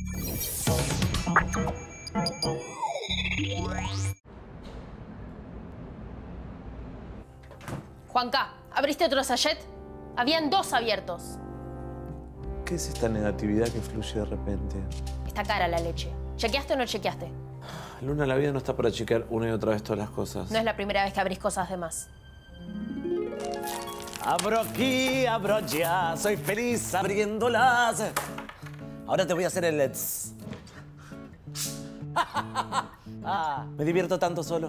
Juanca, ¿abriste otro sachet? Habían 2 abiertos. ¿Qué es esta negatividad que fluye de repente? Está cara la leche. ¿Chequeaste o no chequeaste? Luna, la vida no está para chequear una y otra vez todas las cosas. No es la primera vez que abrís cosas de más. Abro aquí, abro allá, soy feliz abriéndolas. Ahora te voy a hacer el let's. Me divierto tanto solo.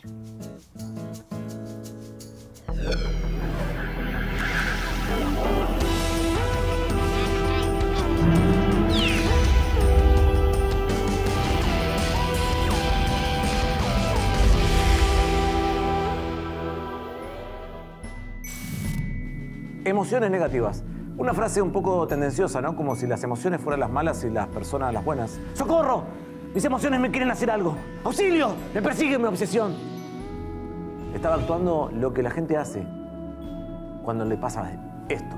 Emociones negativas. Una frase un poco tendenciosa, ¿no? Como si las emociones fueran las malas y las personas las buenas. ¡Socorro! Mis emociones me quieren hacer algo. ¡Auxilio! Me persigue mi obsesión. Estaba actuando lo que la gente hace cuando le pasa esto.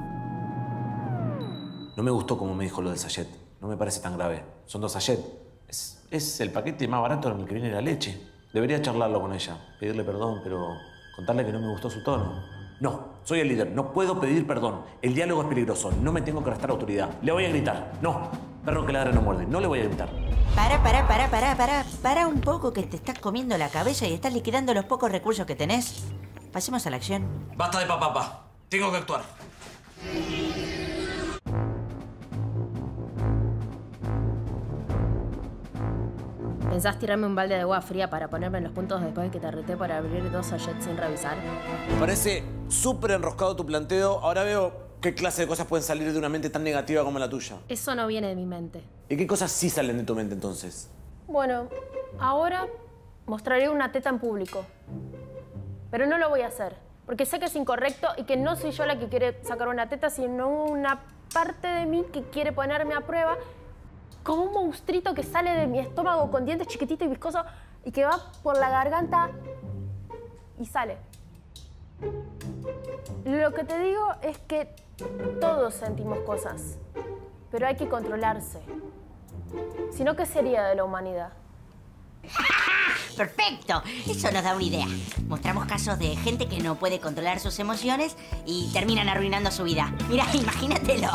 No me gustó como me dijo lo del sachet. No me parece tan grave. Son 2 sachets. Es el paquete más barato en el que viene la leche. Debería charlarlo con ella, pedirle perdón, pero contarle que no me gustó su tono. No, soy el líder. No puedo pedir perdón. El diálogo es peligroso. No me tengo que restar autoridad. Le voy a gritar. No, perro que ladra no muerde. No le voy a gritar. Para un poco que te estás comiendo la cabeza y estás liquidando los pocos recursos que tenés. Pasemos a la acción. Basta de papá. Tengo que actuar. ¿Pensás tirarme un balde de agua fría para ponerme en los puntos después de que te reté por abrir 2 sachets sin revisar? Me parece súper enroscado tu planteo. Ahora veo qué clase de cosas pueden salir de una mente tan negativa como la tuya. Eso no viene de mi mente. ¿Y qué cosas sí salen de tu mente entonces? Bueno, ahora mostraré una teta en público. Pero no lo voy a hacer, porque sé que es incorrecto y que no soy yo la que quiere sacar una teta, sino una parte de mí que quiere ponerme a prueba como un monstruito que sale de mi estómago con dientes chiquititos y viscosos y que va por la garganta y sale. Lo que te digo es que todos sentimos cosas, pero hay que controlarse. Si no, ¿qué sería de la humanidad? ¡Perfecto! Eso nos da una idea. Mostramos casos de gente que no puede controlar sus emociones y terminan arruinando su vida. Mira, imagínatelo.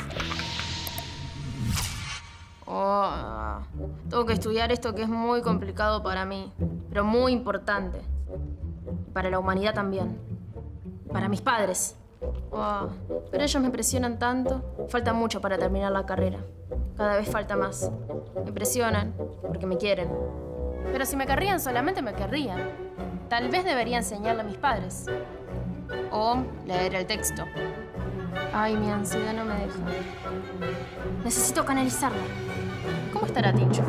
Oh, tengo que estudiar esto que es muy complicado para mí, pero muy importante. Para la humanidad también. Para mis padres. Oh, pero ellos me presionan tanto. Falta mucho para terminar la carrera. Cada vez falta más. Me presionan porque me quieren. Pero si me querrían, solamente me querrían. Tal vez debería enseñarle a mis padres. O leer el texto. Ay, mi ansiedad no me deja. Necesito canalizarla. ¿Cómo estará Tincho?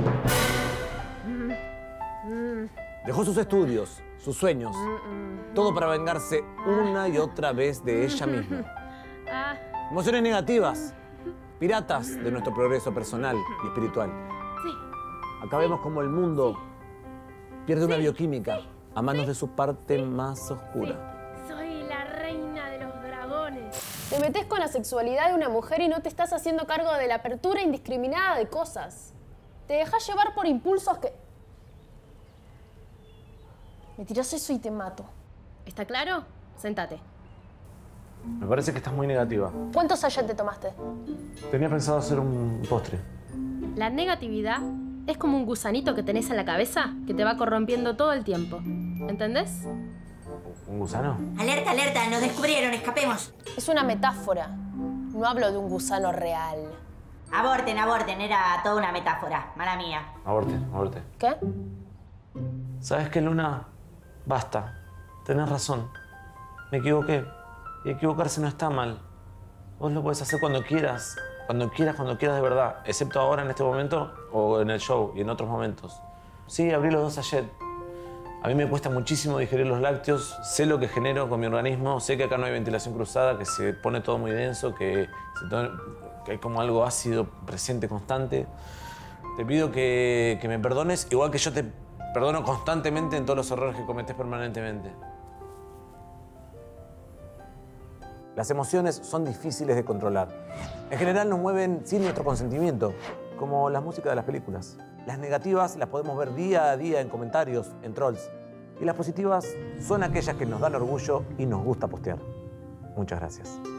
Dejó sus estudios, sus sueños, todo para vengarse una y otra vez de ella misma. Emociones negativas, piratas de nuestro progreso personal y espiritual. Sí. Acá vemos cómo el mundo pierde una bioquímica a manos de su parte más oscura. Soy la reina de los dragones. Te metes con la sexualidad de una mujer y no te estás haciendo cargo de la apertura indiscriminada de cosas. Te dejas llevar por impulsos que... Me tiras eso y te mato. ¿Está claro? Sentate. Me parece que estás muy negativa. ¿Cuántos sachets te tomaste? Tenía pensado hacer un postre. La negatividad es como un gusanito que tenés en la cabeza que te va corrompiendo todo el tiempo. ¿Entendés? ¿Un gusano? Alerta, alerta, nos descubrieron, escapemos. Es una metáfora. No hablo de un gusano real. Aborten, aborten, era toda una metáfora, mala mía. Aborte. ¿Qué? ¿Sabes qué, Luna? Basta. Tenés razón. Me equivoqué. Y equivocarse no está mal. Vos lo podés hacer cuando quieras. Cuando quieras de verdad. Excepto ahora, en este momento, o en el show y en otros momentos. Sí, abrí los 2 sachets. A mí me cuesta muchísimo digerir los lácteos. Sé lo que genero con mi organismo. Sé que acá no hay ventilación cruzada, que se pone todo muy denso, que hay como algo ácido presente, constante. Te pido que me perdones, igual que yo te perdono constantemente en todos los errores que cometés permanentemente. Las emociones son difíciles de controlar. En general nos mueven sin nuestro consentimiento. como las músicas de las películas. Las negativas las podemos ver día a día en comentarios, en trolls. Y las positivas son aquellas que nos dan orgullo y nos gusta postear. Muchas gracias.